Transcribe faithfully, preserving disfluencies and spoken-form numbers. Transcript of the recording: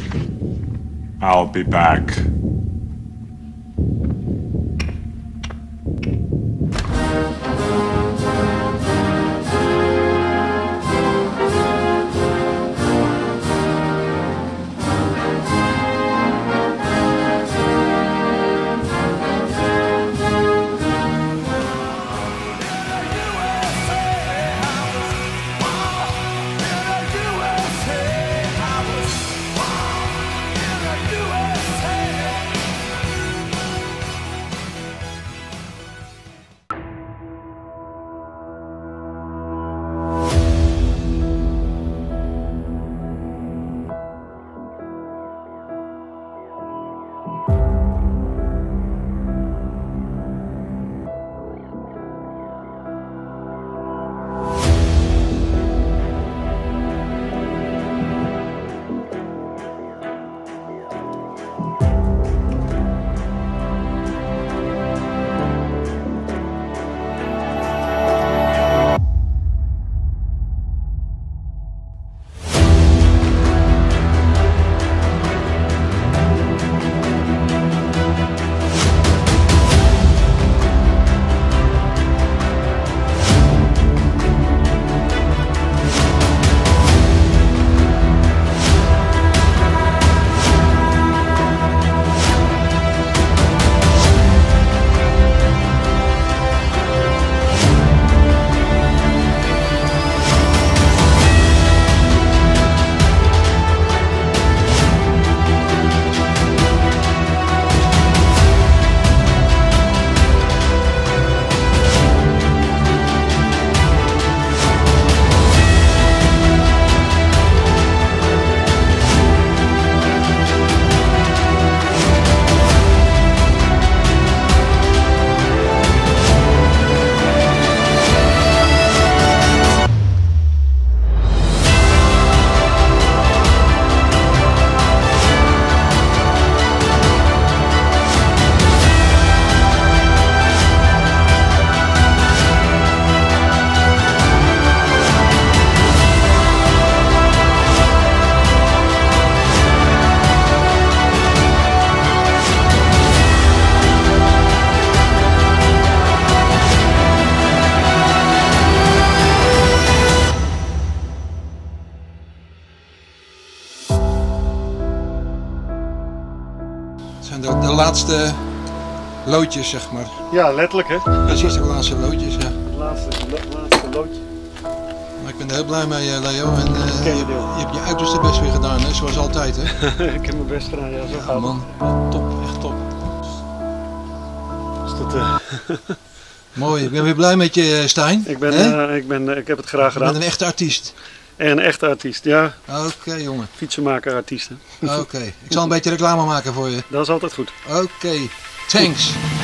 I'll be back. zijn de, de laatste loodjes, zeg maar. Ja, letterlijk hè. Precies, de laatste loodjes, ja. Het laatste, het laatste loodje. Maar ik ben er heel blij mee, Leo. En uh, je, je hebt je uiterste best weer gedaan, hè? Zoals altijd, hè? Ik heb mijn best gedaan, ja, zo ja, gaat man. het. Top, echt top. Dus dat, uh... Mooi, ik ben weer blij met je, Stijn. Ik, ben, uh, ik, ben, uh, ik heb het graag gedaan. Je bent een echte artiest. En een echte artiest, ja. Oké, okay, jongen. Fietsenmaker, artiest. Oké, okay. Ik zal een beetje reclame maken voor je. Dat is altijd goed. Oké, okay. Thanks.